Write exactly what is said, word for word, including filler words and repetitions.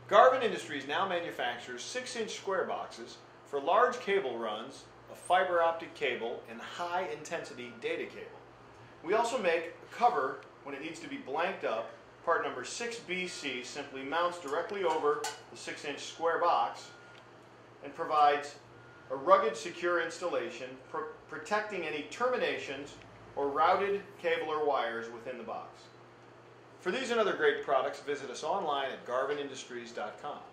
Garvin Industries now manufactures six inch square boxes for large cable runs of fiber optic cable and high intensity data cable. We also make a cover when it needs to be blanked up. Part number six B C simply mounts directly over the six inch square box and provides a rugged, secure installation, pr protecting any terminations or routed cable or wires within the box. For these and other great products, visit us online at garvin industries dot com.